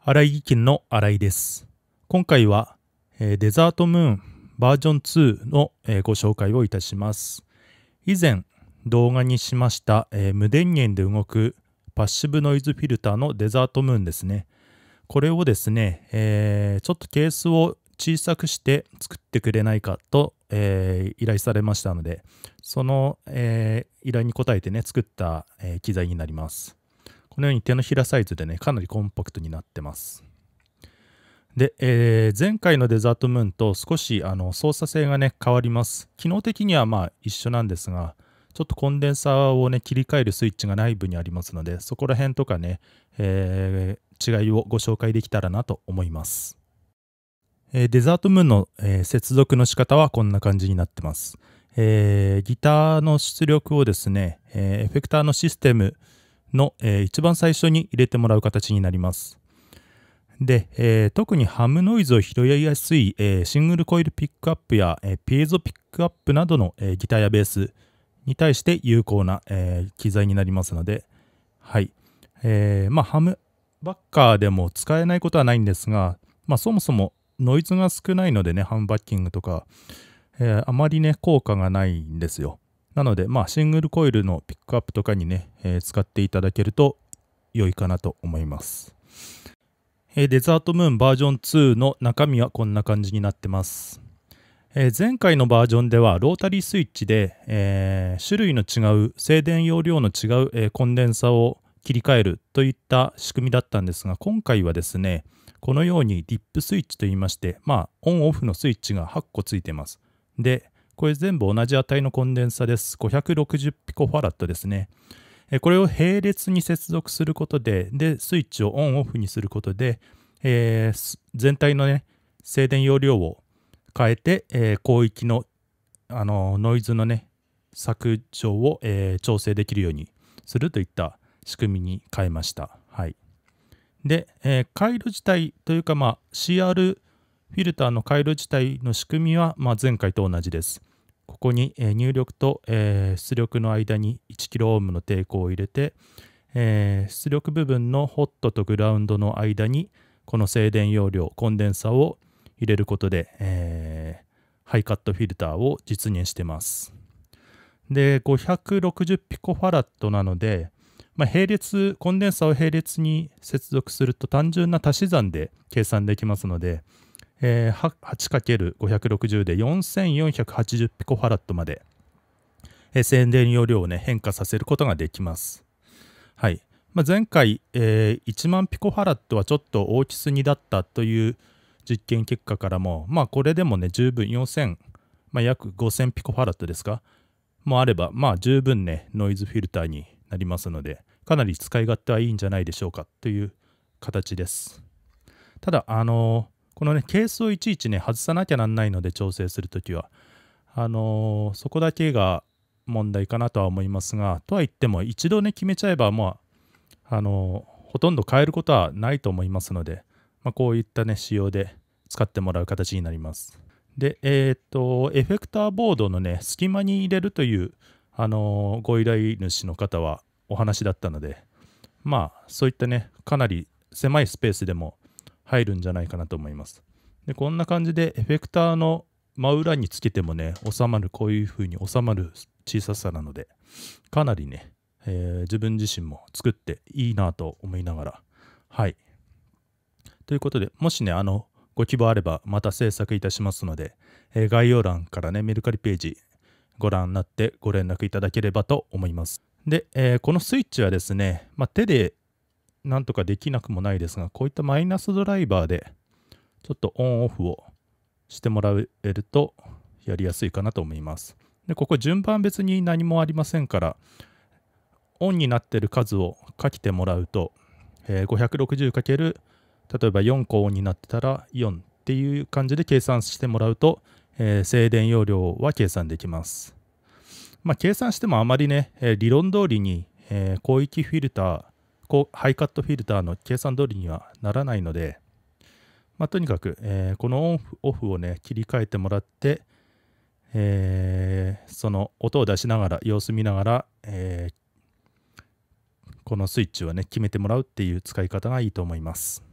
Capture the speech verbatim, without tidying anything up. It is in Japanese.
荒井技研の荒井です。今回は、えーデザートムーンバージョンツーの、えーご紹介をいたします。以前動画にしました、えー無電源で動くパッシブノイズフィルターのデザートムーンですね。これをですね、えーちょっとケースを小さくして作ってくれないかと、えー依頼されましたので、その、えー依頼に応えてね、作った、えー機材になります。このように手のひらサイズでね、かなりコンパクトになってます。で、えー前回のデザートムーンと少しあの操作性がね、変わります。機能的にはまあ一緒なんですが、ちょっとコンデンサーをね、切り替えるスイッチが内部にありますので、そこら辺とかね、えー違いをご紹介できたらなと思います。えーデザートムーンの、えー接続の仕方はこんな感じになってます。えーギターの出力をですね、えーエフェクターのシステムの、えー一番最初に入れてもらう形になります。で、えー特にハムノイズを拾いやすい、えーシングルコイルピックアップや、えーピエゾピックアップなどの、えーギターやベースに対して有効な、えー機材になりますので、はい。えーまあ、ハムバッカーでも使えないことはないんですが、まあ、そもそもノイズが少ないのでね、ハムバッキングとか、えーあまりね、効果がないんですよ。なので、まあ、シングルコイルのピックアップとかにね、えー使っていただけると良いかなと思います。えーデザートムーンバージョンツーの中身はこんな感じになってます。えー前回のバージョンではロータリースイッチで、えー種類の違う静電容量の違う、えーコンデンサを切り替えるといった仕組みだったんですが、今回はですね、このようにディップスイッチといいまして、まあ、オンオフのスイッチがはっこついてます。で、これ全部同じ値のコンデンサです。ごひゃくろくじゅうピコファラットですね。えこれを並列に接続することで、で、スイッチをオンオフにすることで、えー全体のね、静電容量を変えて、えー広域の、あのノイズのね、削除を、えー調整できるようにするといった仕組みに変えました。はい。で、えー回路自体というか、まあ、シーアール フィルターの回路自体の仕組みは、まあ、前回と同じです。ここに、えー入力と、えー出力の間にいちキロオームの抵抗を入れて、えー出力部分のホットとグラウンドの間にこの静電容量コンデンサを入れることで、えーハイカットフィルターを実現してます。で、ごひゃくろくじゅうピコファラットなので、まあ、並列コンデンサを並列に接続すると単純な足し算で計算できますので、えー、はちかけるごひゃくろくじゅう でよんせんよんひゃくはちじゅうピコファラットまで、えー静電容量を、ね、変化させることができます。はい。まあ、前回、えーいちまんピコファラットはちょっと大きすぎだったという実験結果からも、まあこれでもね、十分よんせん、まあ、約ごせんピコファラットですかもあれば、まあ十分ね、ノイズフィルターになりますので、かなり使い勝手はいいんじゃないでしょうかという形です。ただ、あのーこのね、ケースをいちいちね、外さなきゃなんないので調整するときは、あのーそこだけが問題かなとは思いますが、とはいっても一度ね、決めちゃえば、まあ、あのーほとんど変えることはないと思いますので、まあ、こういったね、仕様で使ってもらう形になります。で、えっと、エフェクターボードのね、隙間に入れるという、あのーご依頼主の方はお話だったので、まあ、そういったね、かなり狭いスペースでも入るんじゃないかなと思います。で、こんな感じでエフェクターの真裏につけてもね、収まる、こういう風に収まる小ささなので、かなりね、えー自分自身も作っていいなと思いながら、はい。ということで、もしね、あの、ご希望あればまた制作いたしますので、えー概要欄からね、メルカリページご覧になってご連絡いただければと思います。で、えーこのスイッチはですね、まあ、手でなんとかできなくもないですが、こういったマイナスドライバーでちょっとオンオフをしてもらえるとやりやすいかなと思います。で、ここ順番別に何もありませんから、オンになっている数を書けてもらうと、えー、ごひゃくろくじゅうかける例えばよんこオンになってたらよんっていう感じで計算してもらうと、えー静電容量は計算できます。まあ、計算してもあまりね、えー理論通りに、えー広域フィルター、こうハイカットフィルターの計算通りにはならないので、まあ、とにかく、えーこのオンオフをね、切り替えてもらって、えーその音を出しながら、様子見ながら、えーこのスイッチをね、決めてもらうっていう使い方がいいと思います。